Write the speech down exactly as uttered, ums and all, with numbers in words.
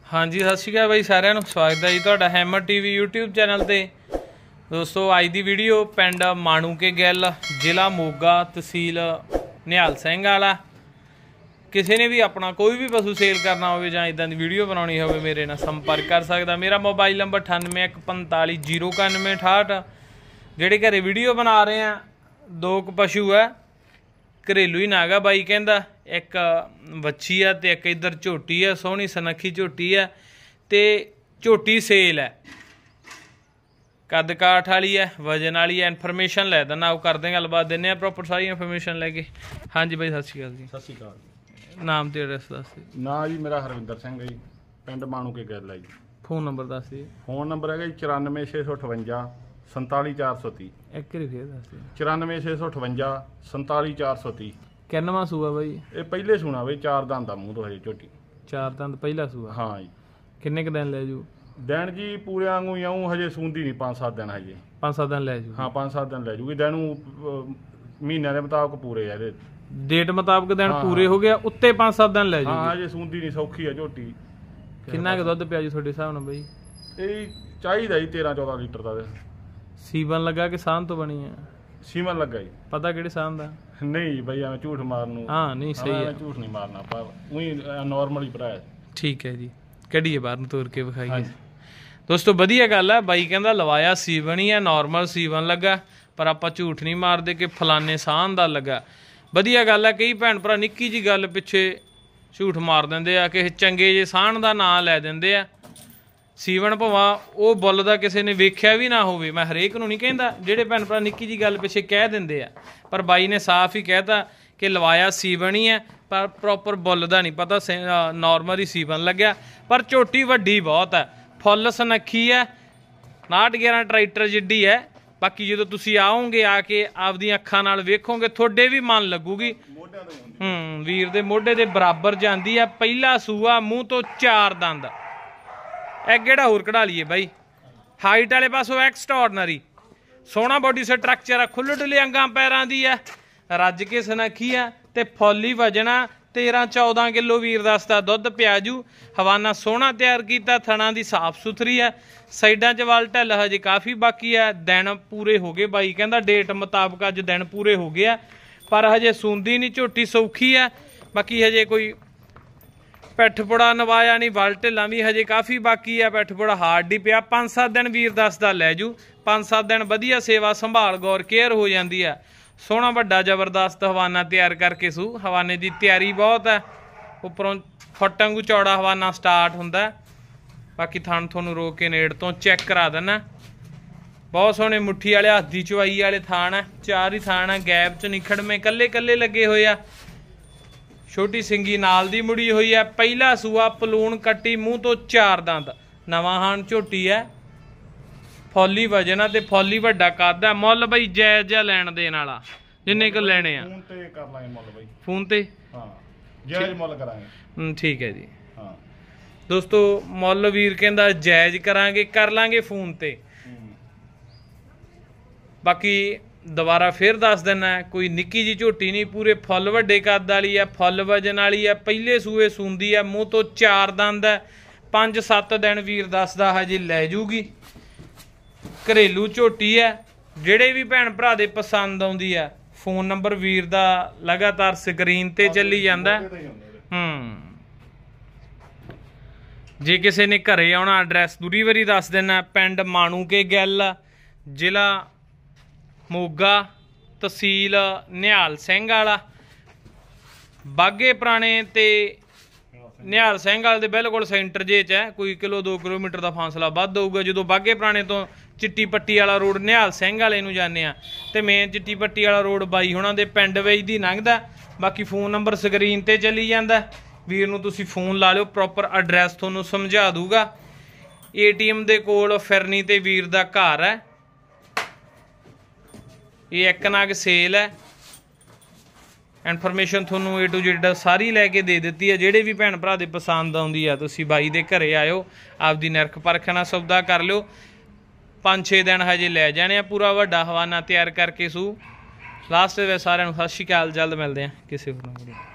हाँ जी सत श्री अकाल भाई सारिਆਂ ਨੂੰ स्वागत है जी ਤੁਹਾਡਾ हैमर टीवी यूट्यूब चैनल ਤੇ। दोस्तों ਅੱਜ ਦੀ ਵੀਡੀਓ ਪਿੰਡ ਮਾਣੂਕੇ ਗਿੱਲ ਜ਼ਿਲ੍ਹਾ ਮੋਗਾ तहसील ਨਿਹਾਲ ਸਿੰਘ ਵਾਲਾ। ਕਿਸੇ ਨੇ ਵੀ ਆਪਣਾ ਕੋਈ ਵੀ ਪਸ਼ੂ ਸੇਲ ਕਰਨਾ ਹੋਵੇ ਜਾਂ ਇਦਾਂ ਦੀ ਵੀਡੀਓ ਬਣਾਉਣੀ ਹੋਵੇ ਮੇਰੇ ਨਾਲ ਸੰਪਰਕ ਕਰ ਸਕਦਾ। ਮੇਰਾ मोबाइल नंबर अठानवे एक पैंताली जीरो इक्यानवे अठाहठ। ਜਿਹੜੇ ਘਰੇ ਵੀਡੀਓ ਬਣਾ ਰਹੇ ਆ ਦੋ ਕੁ ਪਸ਼ੂ ਹੈ घरेलू ही नागा बाई कहता एक वच्छी है तो एक इधर झोटी है सोहनी सनखी झोटी है तो झोटी सेल है कद काठ वाली है वजन वाली है। इनफॉर्मेशन लै देना वो करते गलबात देने प्रॉपर सारी इनफॉर्मेशन लैके। हाँ जी भाई सत श्री अकाल जी। सत श्री अकाल। नाम तो एड्रैस दस दे। ना जी मेरा हरविंदर सिंह है जी पिंड माणूके गिल है जी। फोन नंबर दस दिए। फोन नंबर है जी चौरानवे छे सौ अठवंजा संताली चार सौ तीह। एक बार फिर दस दिए। चौरानवे छे सौ अठवंजा संताली चार सौ तीह। किन्नवा सूआ बई ये पहले सुना बई चार दंद मूँह तो हजे झोटी चार दंद पहला सूआ। हाँ जी। किन्ने क दिन लै जू दिन जी पूरे आंगू ही आऊँ हजे सूंदी नहीं पाँच सात दिन हजे पाँच सात दिन लै जू। हाँ पाँच सात दिन लै जूगी दिन महीने के मुताबिक पूरे है डेट मुताबिक दिन पूरे हो गया उत्ते पाँच सात दिन लै जू। हाँ हजे सूंदी नहीं सौखी है झोटी। किन्ना क दुध पिया जी तुहाडे हिसाब नाल बई? ये चाहिए जी तेरह चौदह लीटर का। सीवन लगा के सांद तो बनी है? सीवन लगा जी। पता किहड़े सांद दा? नहीं भाई मैं झूठ मारनू। हाँ नहीं सही है झूठ नहीं मारना पर वही नॉर्मल ही भरा है। ठीक है जी कढ़िए बाहर ਨੂੰ ਤੋਰ ਕੇ ਵਿਖਾਈਏ। ਦੋਸਤੋ ਵਧੀਆ ਗੱਲ ਹੈ ਬਾਈ ਕਹਿੰਦਾ ਲਵਾਇਆ ਸੀਵਨ ਹੀ ਹੈ ਨॉर्मल ਸੀਵਨ ਲੱਗਾ ਪਰ ਆਪਾਂ ਝੂਠ ਨਹੀਂ ਮਾਰਦੇ ਕਿ ਫਲਾਣੇ ਸਾਹਨ ਦਾ ਲੱਗਾ। ਵਧੀਆ ਗੱਲ ਹੈ ਕਈ ਭੈਣ ਭਰਾ ਨਿੱਕੀ ਜੀ ਗੱਲ ਪਿੱਛੇ ਝੂਠ ਮਾਰ ਦਿੰਦੇ ਆ ਕਿ ਚੰਗੇ ਜੇ ਸਾਹਨ ਦਾ ਨਾਂ ਲੈ ਦਿੰਦੇ ਆ। ਸੀਵਨ ਭਵਾ ਉਹ ਬੁੱਲ ਦਾ ਕਿਸੇ ਨੇ ਵੇਖਿਆ ਵੀ ਨਾ ਹੋਵੇ ਮੈਂ ਹਰੇਕ ਨੂੰ ਨਹੀਂ ਕਹਿੰਦਾ ਜਿਹੜੇ ਭੈਣ ਭਰਾ ਨਿੱਕੀ ਜੀ ਗੱਲ ਪਿੱਛੇ ਕਹਿ ਦਿੰਦੇ ਆ ਪਰ ਬਾਈ ਨੇ ਸਾਫ਼ ਹੀ ਕਹਿਤਾ ਕਿ ਲਵਾਇਆ ਸੀਵਨ ਹੀ ਹੈ ਪਰ ਪ੍ਰੋਪਰ ਬੁੱਲ ਦਾ ਨਹੀਂ ਪਤਾ ਨॉर्मल ही सीवन लग्या पर झोटी वड्डी बहुत है फुल सनखी है नाट ग्यारह ट्रैक्टर जिड्डी है। बाकी जो तुसी आओगे आके आपदी अखां नाल वेखोगे थोड़े भी मन लगूगी। हम्म वीर दे मोढे दे बराबर जांदी है पहला सूआ मूँह तो चार दंद। एक गेड़ा होर कढ़ा लीए बाई हाइट वाले पासों एक्सट्राऑर्डनरी सोहना बॉडी स्ट्रक्चर है खुले डुले अंगां पैरां दी है रज के सनखी है ते फुल ही वजना तेरह चौदह किलो वीर दसदा दुध प्याजू। हवाना सोहना तैयार किया थणा दी साफ सुथरी है साइडा च वाल ढिल हजे काफ़ी बाकी है दिन पूरे हो गए बाई कहता डेट मुताबिक अज दिन पूरे हो गया पर हजे सूंदी नहीं झोटी सौखी है। बाकी हजे कोई पैठपुड़ा नवाया नहीं वाल ढिला भी हजे काफ़ी बाकी है पैठपुड़ा हार्ड ही पिया पाँच सात दिन वीर दसदा लै जू पाँच सात दिन वधिया सेवा संभाल गौर केयर हो जाती है। सोहना वड्डा जबरदस्त हवाना तैयार करके सू हवाने की तैयारी बहुत है उपरों फुट वांगू चौड़ा हवाना स्टार्ट होंदा। बाकी थान थोनू रोक के नेड़ तो चैक करा देना बहुत सोहने मुट्ठी वाले हथ दी चवाई वाले थान है चार ही थान है गैप च निखड़ में कल्ले कल्ले लगे हुए आ। छोटी सिंगी नाल दी मुड़ी हुई है पहला सूआ पलून कट्टी मूँह तो चार दंद नवां हान झोटी है फुल ही वजन है फुल ही वड्डा कद है। मुल बई जायज़ जिहा लैण देण वाला जिन्ने क लैणे आ फोन ते कर लांगे मुल बई फोन ते। हां जायज़ मुल करांगे। ठीक है जी। हां दोस्तों मुल वीर कहंदा जायज़ करांगे कर लांगे फोन ते। बाकी दोबारा फिर दस देना कोई निक्की जी झोटी नहीं पूरे फुल वड्डे कद वाली है फुल वजन वाली है पहले सूए सूंदी है मूँह तो चार दंद है पाँच सत्त दिन वीर दसदा हजे लै जूगी। घरेलू झोटी है ਜਿਹੜੇ भी भैन भरा दे पसंद आउंदी है फोन नंबर वीर दा लगातार स्क्रीन ते चली जांदा। हम्म जे किसी ने घरे आउणा एड्रैस दूरी वारी दस देना पिंड माणूके गिल जिला मोगा तहसील निहाल सिंह वाला बागे पुराने ते निहाल सिंह वाले दे बिल्कुल सेंटर जे च है कोई किलो दो किलोमीटर का फासला वध होऊगा। जो बागे पुराने तो चिट्टी पट्टी वाला रोड निहाल सिंह वाले नूं जाने आ ते मेन चिट्टी पट्टी वाला रोड बाई हुणां दे पिंड विच दी लंघदा। बाकी फोन नंबर स्क्रीन ते चली जांदा वीर नूं तुसीं फोन ला लिओ प्रॉपर एड्रैस तुहानूं समझा दूगा। ए टी एम दे कोल फिरनी ते वीर दा घर है ये एक नाग सेल है। इनफॉर्मेशन थोनू ए टू जेड सारी लैके दे दी है जेडे भी भैन भरा दे पसंद आउंदी है तुसीं बाई दे घरे आयो आपदी निरख परख नाल सौदा कर लिओ। पाँच छे दिन हजे लै जाने पूरा वड्डा हवाना तैयार करके सू लास्ट सारिਆਂ ਨੂੰ सत श्री अकाल जल्द मिलते हैं किसी होर वीडियो।